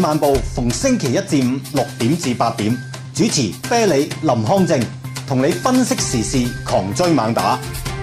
晚報逢星期一至五6點至8點，主持啤梨、林康正，同你分析時事，狂追猛打。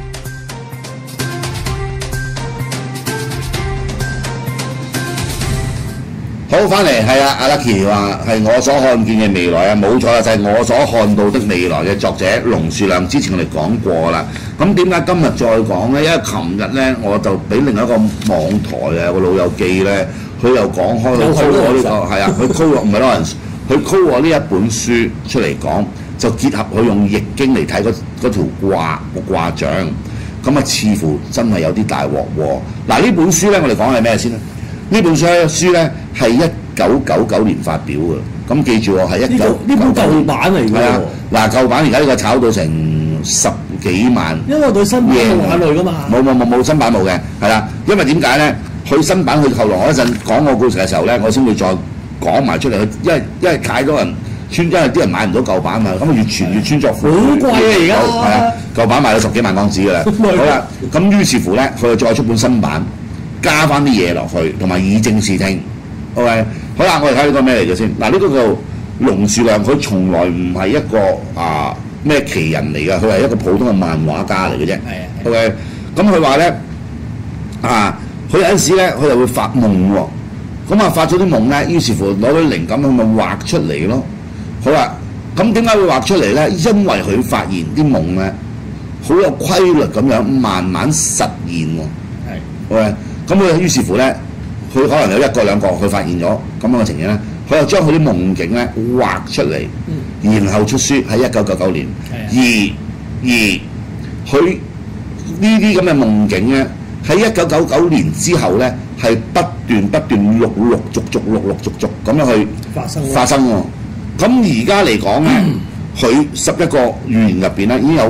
好，翻嚟係啊，阿 Lucky 話係我所看見嘅未來啊，冇錯啦，就係我所看到的未來嘅作者龍樹亮。之前我哋講過啦，咁點解今日再講呢？因為琴日呢，我就俾另一個網台啊個老友記呢，佢又講開佢 call 我呢個係啊，佢 call 我唔係 Lawrence，佢 call 我呢一本書出嚟講，就結合佢用易經嚟睇嗰條卦象，咁啊似乎真係有啲大鑊喎。嗱呢本書呢，我哋講係咩先呢？呢本書咧係1999年發表嘅，咁記住喎係呢本舊版嚟㗎喎。 嗱舊版而家呢個炒到成10幾萬， 因為我對新版冇眼淚㗎嘛。 冇新版冇嘅，係啦。因為點解咧？佢新版佢後來我一陣講個故事嘅時候咧，我先會再講埋出嚟。因為太多人因為啲人買唔到舊版啊，咁越傳越穿鑿附會。好貴啊而家。係啊，舊版賣到10幾萬港紙㗎啦。好啦，咁於是乎咧，佢就再出本新版。加翻啲嘢落去，同埋以正視聽。OK， 好啦，我哋睇呢個咩嚟嘅先。嗱，呢個叫龍樹亮，佢從來唔係一個咩奇人嚟嘅，佢係一個普通嘅漫畫家嚟嘅啫。係 OK， 咁佢話咧佢有陣時咧，佢又會發夢喎。咁啊，發咗啲夢咧，於是乎攞到靈感，佢咪畫出嚟咯。好啦，咁點解會畫出嚟咧？因為佢發現啲夢咧好有規律咁樣，慢慢實現喎。係 OK。咁佢於是乎咧，佢可能有1個2個，佢發現咗咁樣嘅情形咧，佢又將佢啲夢境咧畫出嚟，然後出書喺1999年。而佢呢啲咁嘅夢境咧，喺1999年之後咧，係不斷陸續咁樣去發生喎。咁而家嚟講咧，佢11個預言入邊咧，已經有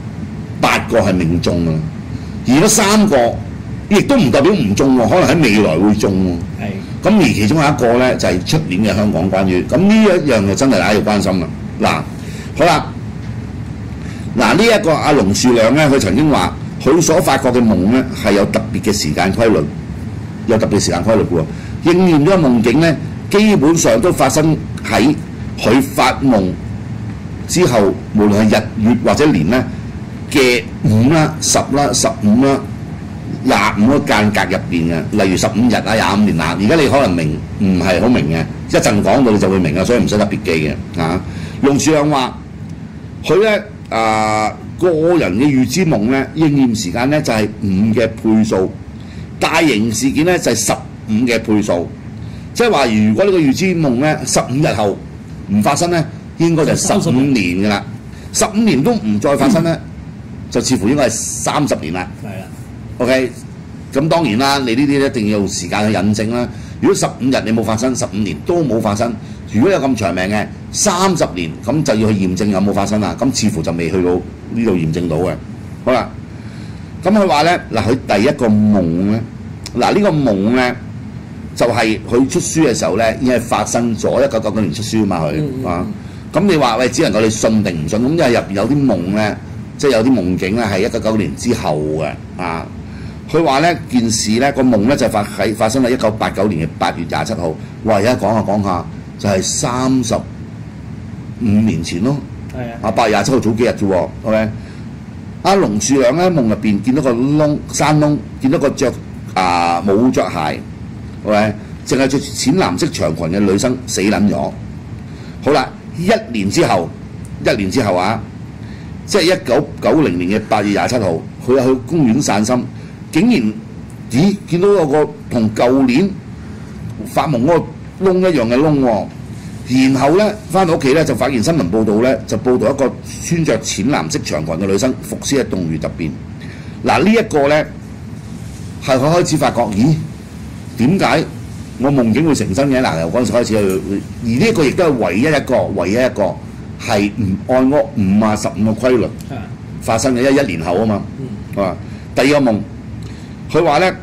8個係命中㗎，而嗰3個。亦都唔代表唔中喎，可能喺未來會中喎。係。咁而其中有一個咧，就係出年嘅香港關於咁呢一樣就真係大家要關心啦。嗱，好啦，嗱呢一個阿龍樹亮咧，佢曾經話佢所發覺嘅夢咧係有特別嘅時間規律，嘅喎。應驗咗夢境咧，基本上都發生喺佢發夢之後，無論係日月或者年咧嘅5啦、10啦、15啦。25個間隔入邊嘅，例如15日啊、25年啊，而家你可能唔係好明嘅，一陣講到你就會明啦，所以唔使特別記嘅嚇。龍樹亮話：佢咧個人嘅預知夢咧應驗時間咧就係5嘅倍數，大型事件咧就係15嘅倍數，即係話如果呢個預知夢咧15日後唔發生咧，應該就係15年㗎啦。15年都唔再發生咧，就似乎應該係30年啦。係啦。OK， 咁當然啦，你呢啲一定要用時間去印證啦。如果15日你冇發生，15年都冇發生，如果有咁長命嘅30年，咁就要去驗證有冇發生啦。咁似乎就未去到呢度驗證到嘅。好啦，咁佢話咧，嗱佢第一個夢咧，嗱呢個夢咧就係佢出書嘅時候咧，已經係發生咗1999年出書啊嘛佢啊。咁你話喂，只能夠你信定唔信？咁因為入邊有啲夢咧，即係有啲夢境咧係199年之後嘅啊。佢話咧件事咧個夢咧就發生喺1989年嘅8月27號。哇！而家講下就係35年前咯。係啊。8月27號早幾日啫喎。OK。阿龍樹亮咧夢入邊見到個山窿，見到個冇着鞋。OK。淨係着淺藍色長裙嘅女生死撚咗。好啦，1年之後啊，即係1990年嘅8月27號，佢又去公園散心。竟然見到有個同舊年發夢嗰個窿一樣嘅窿喎，然後咧翻到屋企咧就發現新聞報道咧就報道一個穿着淺藍色長裙嘅女生伏屍喺洞穴入邊。嗱呢一個咧係佢開始發覺，咦點解我夢境會成真嘅？嗱由嗰陣時開始去，而呢一個亦都係唯一一個係唔按嗰5/15嘅規律發生嘅，因為1年後啊嘛。第二個夢。佢話咧，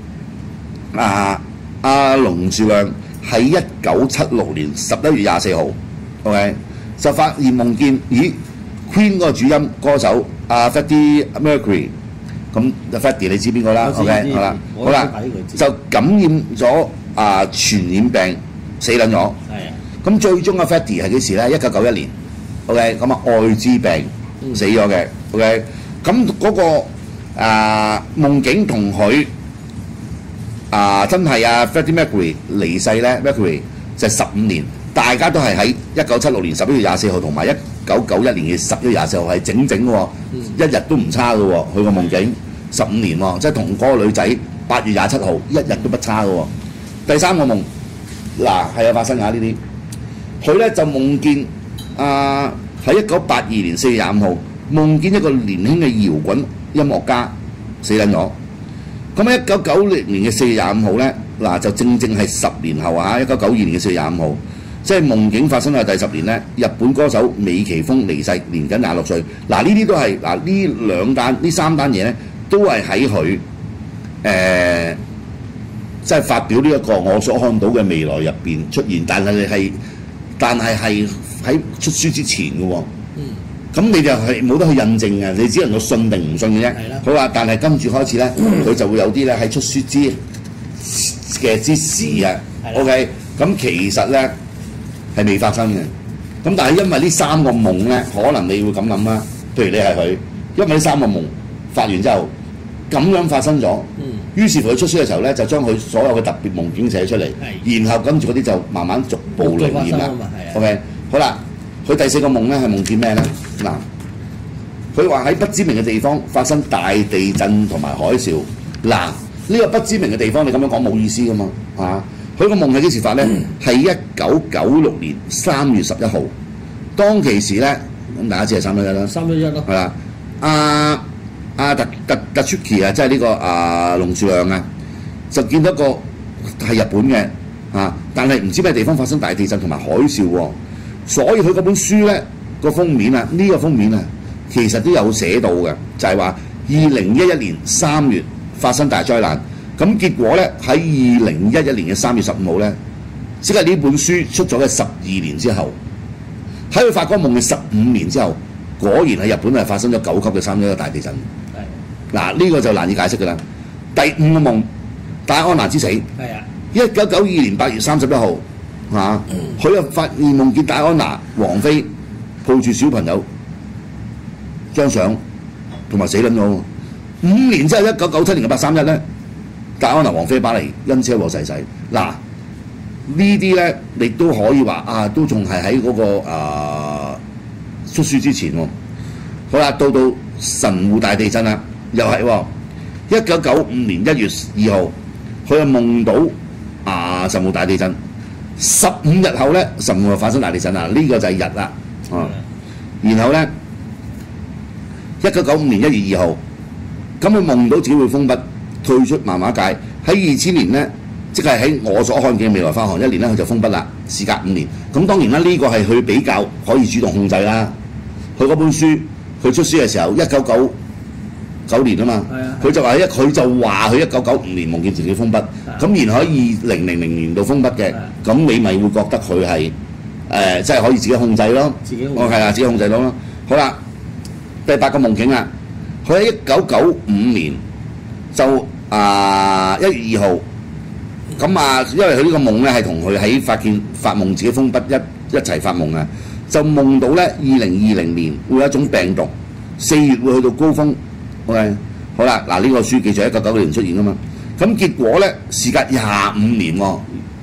阿龍樹亮喺1976年11月24號 ，OK 就發現夢見，咦 Queen 嗰個主音歌手Freddie Mercury， 咁 Freddie 你知邊個啦 ？OK 好啦，就感染咗傳染病死撚咗。 係啊， 咁最終嘅 Fatty 係幾時咧？1991年，OK， 咁啊愛滋病死咗嘅，OK， 咁嗰個夢境同佢真係Freddie Mercury 離世咧，Mercury 就係15年，大家都係喺1976年11月24號同埋1991年嘅10月24號係整整喎，一日都唔差嘅喎，佢個夢境15年喎，即係同嗰個女仔8月27號一日都不差嘅喎。第三個夢嗱係有發生㗎呢啲。佢咧就夢見喺1982年4月25號夢見一個年輕嘅搖滾音樂家死撚咗。咁喺1990年嘅4月25號咧，嗱就正係10年後1992年嘅4月25號，即係夢境發生喺第10年咧。日本歌手美崎峰離世，年僅26歲。嗱呢啲都係呢三單嘢咧，都係喺佢即係發表呢一個我所看到嘅未來入邊出現，但係係喺出書之前嘅喎。咁你就係冇得去印證嘅，你只能夠信定唔信嘅啫。佢話，但係跟住開始咧，佢就會有啲咧喺出書之時啊。OK， 咁其實咧係未發生嘅。咁但係因為呢三個夢咧，可能你會咁諗啦。譬如你係佢，因為呢三個夢發完之後咁樣發生咗，於是乎佢出書嘅時候咧，就將佢所有嘅特別夢境寫出嚟，然後跟住嗰啲就慢慢逐步嚟現啦。OK， 好啦。佢第四個夢咧係夢見咩咧？嗱，佢話喺不知名嘅地方發生大地震同埋海嘯。嗱，呢個不知名嘅地方你咁樣講冇意思噶嘛佢個夢係幾時發咧？係1996年3月11號。當其時咧，咁大家知係311啦。 311咯。 係啦，特出奇即係呢個龍樹亮就見到一個係日本嘅但係唔知咩地方發生大地震同埋海嘯喎。所以佢嗰本書咧個封面呢個封面其實都有寫到嘅，就係話2011年3月發生大災難，咁結果咧喺2011年嘅3月15號咧，即係呢本書出咗嘅12年之後，喺佢發嗰個夢嘅15年之後，果然喺日本係發生咗9級嘅3.1大地震。嗱呢個就難以解釋㗎啦。第五個夢，戴安娜之死。1992年8月31號。佢又發現夢見戴安娜王妃抱住小朋友張相，同埋死撚咗。5年之後1997年嘅831咧，戴安娜王妃巴黎因車禍逝世。嗱呢啲咧，你都可以話都仲係喺嗰個出書之前喎。好啦，到神戶大地震啦，又係1995年1月2號，佢又夢到神戶大地震。15日後咧，神戶發生大地震啦，呢個就係日啦。然後咧，1995年1月2號，咁佢夢到自己會封筆退出漫畫界。喺2000年咧，即係喺我所看嘅未來發行1年咧，佢就封筆啦。時隔5年，咁當然啦，呢個係佢比較可以主動控制啦。佢嗰本書，佢出書嘅時候1999年啊嘛，佢就話佢1995年夢見自己封筆，咁然後喺2000年度封筆嘅，咁你咪會覺得佢係即係可以自己控制咯。自己控制到咯。好啦，第8個夢境啦，佢喺1995年就1月2號，咁因為佢呢個夢咧係同佢喺發夢自己封筆一齊發夢啊，就夢到咧2020年會有一種病毒4月會去到高峰。OK， 好啦，嗱呢個書記住1990年出現㗎嘛，咁結果咧時隔25年喎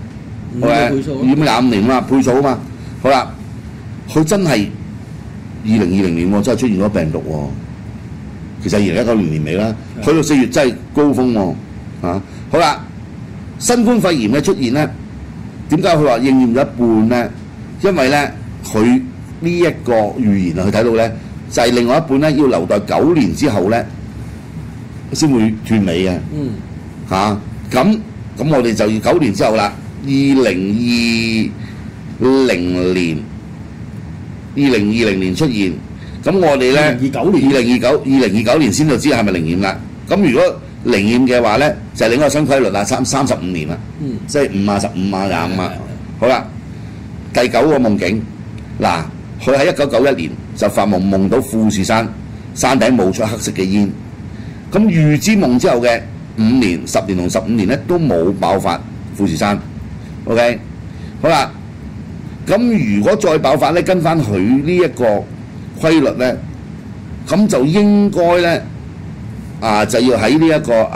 ，25年嘛，配數啊嘛，好啦，佢真係2020年真係出現咗病毒喎，其實2019年年尾啦，去到4月真係高峰喎，好啦，新冠肺炎嘅出現咧，點解佢話應驗咗一半咧？因為咧佢呢一個預言佢睇到咧。就係另外一半咧，要留待9年之後咧，先會斷尾嘅。咁我哋就要9年之後啦，2020年出現。咁我哋咧2029年先就知係咪靈驗啦。咁如果靈驗嘅話咧，就係另一個新規律啦，35年啦，即係5啊、15啊、25啊。好啦，第9個夢境嗱。佢喺1991年就發夢，夢到富士山山頂冒出黑色嘅煙。咁預知夢之後嘅5年、10年同15年咧都冇爆發富士山。OK， 好啦，咁如果再爆發咧，跟翻佢呢一個規律咧，咁就應該咧就要喺呢一個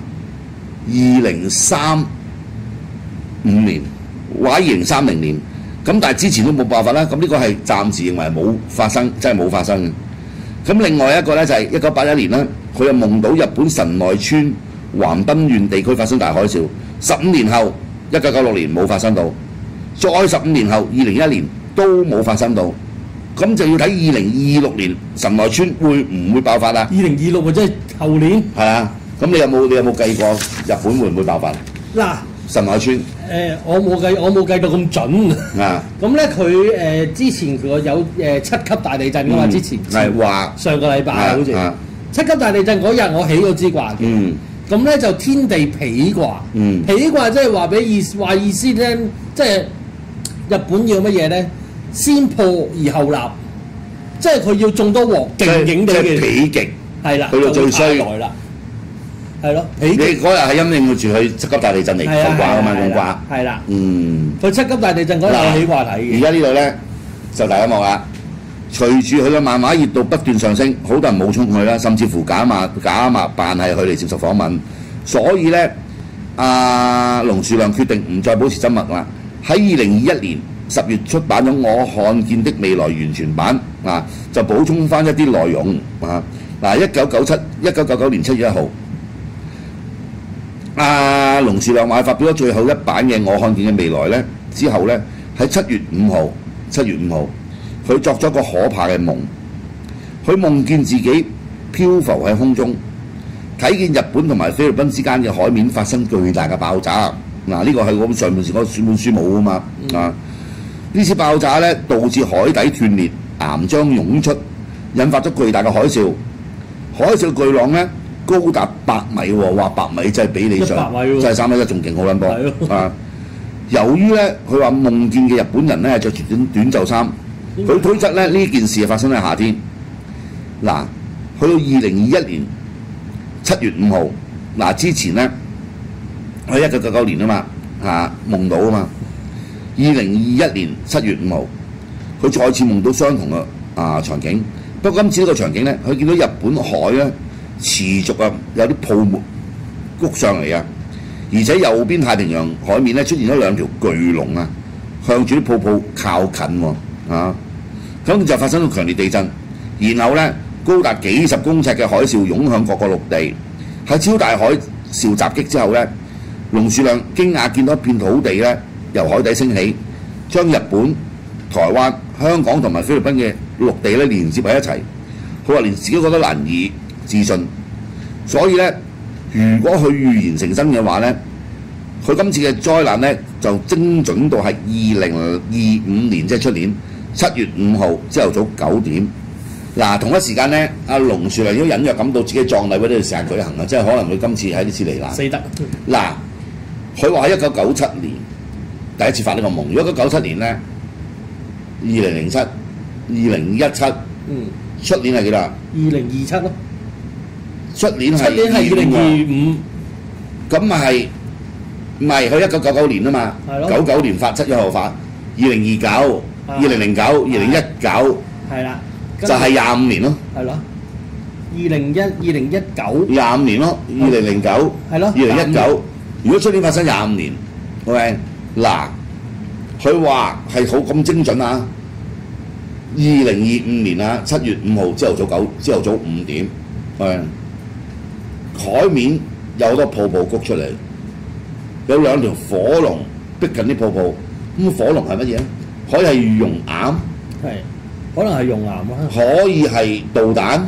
2035年或者2030年，咁但係之前都冇爆發啦。咁呢個係暫時認為冇發生，真係冇發生嘅。咁另外一個咧就係1981年啦，佢又夢到日本神奈川橫濱縣地區發生大海嘯。15年後1996年冇發生到，再15年後2011年都冇發生到。咁就要睇2026年神奈川會唔會爆發啦 2026或者係後年。 係啊，咁你有冇計過日本會唔會爆發？ 嗱， 神奈川我冇計到咁準啊。 咁咧佢之前佢有7級大地震㗎嘛？之前係話上個禮拜好似7級大地震嗰日，我起咗支卦嘅。咁咧就天地否卦。否卦即係話俾意思咧，即係日本要乜嘢咧？先破而後立，即係佢要種多鑊勁勁地嘅。 否極係啦， 去到最衰來啦。係咯， 你嗰日係因應住佢7級大地震嚟卜卦㗎嘛？用卦係啦。佢7級大地震嗰日我起卦睇嘅。 而家呢度咧就大家望啦，隨住佢嘅漫畫熱度不斷上升，好多人冒充佢啦，甚至乎假扮係佢嚟接受訪問。所以咧，龍樹亮決定唔再保持緘默啦。喺2021年10月出版咗《我看見的未來》完全版就補充翻一啲內容1999年7月1號，龍樹亮話發表咗最後一版嘅《我看見嘅未來》咧之後咧，喺7月5號，佢作咗個可怕嘅夢，佢夢見自己漂浮喺空中，睇見日本同埋菲律賓之間嘅海面發生巨大嘅爆炸。呢個係我上半時嗰本書冇啊嘛。呢次爆炸咧導致海底斷裂，岩漿湧出，引發咗巨大嘅海嘯。海嘯巨浪咧高達100米喎，話100米真係比你上，真係311仲勁好撚多。由於咧佢話夢見嘅日本人咧係着住短袖衫，佢推測咧呢件事係發生喺夏天。去到2021年7月5號，之前咧喺1999年啊嘛夢到啊嘛。2021年7月5號，佢再次夢到相同嘅場景，不過今次呢個場景咧，佢見到日本海咧持續有啲泡沫谷上嚟啊，而且右邊太平洋海面咧出現咗2條巨龍向住啲泡泡靠近咁就發生咗強烈地震，然後咧高達幾十公尺嘅海嘯湧向各個陸地。喺超大海嘯襲擊之後咧，龍樹亮驚訝見到一片土地咧由海底升起，將日本、台灣、香港同埋菲律賓嘅陸地咧連接喺一齊。佢話連自己覺得難以置信，所以咧，如果佢預言成真嘅話咧，佢今次嘅災難咧就精準到係2025年，即係出年7月5號朝頭早9點。同一時間咧，阿龍樹亮都隱約感到自己葬禮嗰啲成日舉行即係可能佢今次喺呢次嚟難。 死得佢話喺1997年第一次發呢個夢。如果1997年咧，2007、2017，出年係幾多 ？2027咯。 出年係 2025。 咁咪唔係佢1999年啊嘛？99年發7月1號發，2029、2009、2019。係啦。就係25年咯。係咯。2019。25年咯，2009。係咯。2019。如果出年發生25年 ，OK， 佢話係好咁精準啊！2025年7月5號朝頭早5點，海面有好多泡泡谷出嚟，有2條火龍逼近啲泡泡。咁火龍係乜嘢咧？可以係熔岩， 可能係熔岩可以係導彈，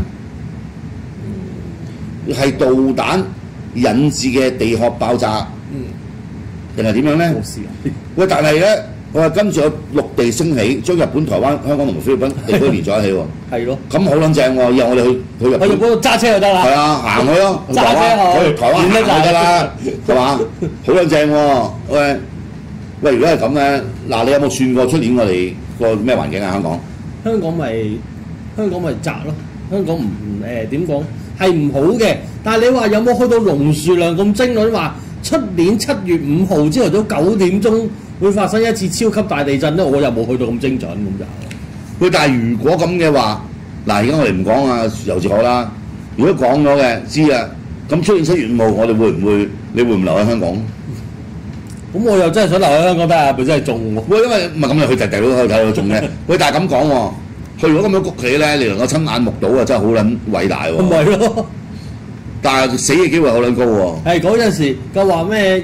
係導彈引致嘅地殼爆炸，定係點樣咧？冇事喂，但係咧，我話跟住有陸地升起，將日本、台灣、香港同埋菲律賓地區連咗一起喎。係咯。咁好撚正喎！以後我哋去日本，去嗰度揸車就得啦。係啊，行去咯。揸車去台灣行就得啦，係嘛？好撚正喎！喂，如果係咁咧，你有冇算過出年我哋個咩環境啊？香港？ 香港咪窄咯，香港唔點講係唔好嘅，但係你話有冇去到龍樹亮咁精準話出年7月5號朝頭早9點鐘會發生一次超級大地震咧，我又冇去到咁精準咁就。 喂，但係如果咁嘅話，嗱而家我哋唔講啊尤志可啦，如果講咗嘅知啊，咁出現7月5號，我哋會唔會你會唔留喺香港？ 咁我又真係想留喺香港睇下，佢真係中喎。 喂，因為唔係咁，你去第地都可以睇到中嘅。喂，但係咁講喎，佢如果咁樣谷起咧，你能夠親眼目睹啊，真係好撚偉大喎。 唔係咯， 但係死嘅機會好撚高喎。 係嗰陣時佢話咩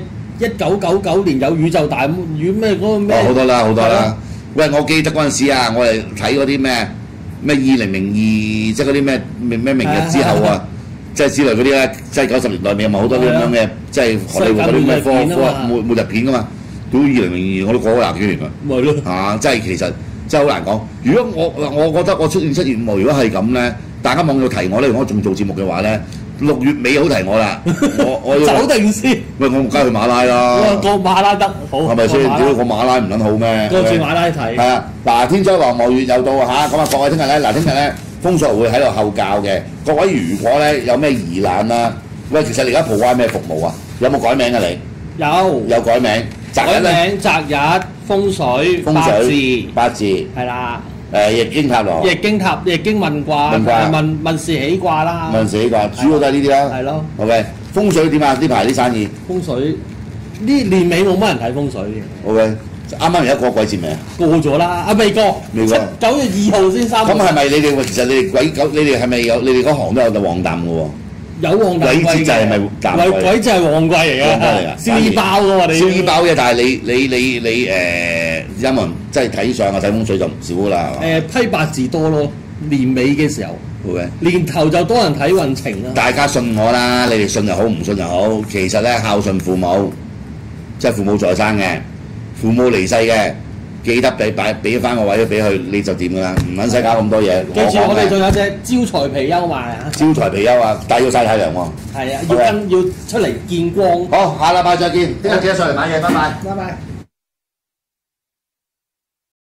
？1999年有宇宙大宇咩嗰個咩？ 好多啦，好多啦。喂，我記得嗰陣時啊，我哋睇嗰啲咩2002，即係嗰啲咩明日之後啊。即係之類嗰啲咧，即係90年代尾有冇好多啲咁樣嘅，即係荷里活嗰啲咩科末日片噶嘛？到2002我都過咗廿幾年啦。 咪咯即係其實真係好難講。如果我覺得我出現7月5號，如果係咁咧，大家網友提我咧，如果我仲做節目嘅話咧，6月尾好提我啦。我走定先。 喂，我梗係去馬拉啦。 過馬拉得好。係咪先？屌個馬拉唔撚好咩？ 過住馬拉睇。 係啊，嗱，天災橫禍月又到嚇，咁啊各位聽日咧，聽日咧。風水會喺度後教嘅，各位如果咧有咩疑難啊，喂，其實你而家 provide 咩服務啊？有冇改名啊你？有改名， 改名擇日風水八字係啦。 易經塔羅， 易經問卦，問事起卦啦。 問事起卦，主要都係呢啲啦。 係咯。 OK，風水點啊？呢排啲生意？ 風水呢年尾冇乜人睇風水嘅。 OK。啱啱而家過季節未啊？ 過咗啦，未過。9月2號先3。 咁係咪你哋其實你哋你哋係咪有你哋嗰行都有旺淡嘅喎？ 有旺淡。 鬼節就係咪淡季？ 鬼節係旺季嚟嘅，燒衣包嘅我哋。燒衣包嘅，但係你因為即係睇相啊睇風水就唔少㗎啦。 批八字多咯，年尾嘅時候。 Okay. 年頭就多人睇運程啦。 大家信我啦，你哋信又好，唔信又好。其實咧孝順父母，即係父母在生嘅。父母離世嘅，記得俾翻個位俾佢，你就掂噶啦，唔撚使搞咁多嘢。 記住我哋仲有隻招財貔貅賣啊！ 招財貔貅啊，但係要曬太陽喎。 係啊，要出嚟見光。 好，下禮拜再見，聽日記得上嚟買嘢，拜拜。 拜拜。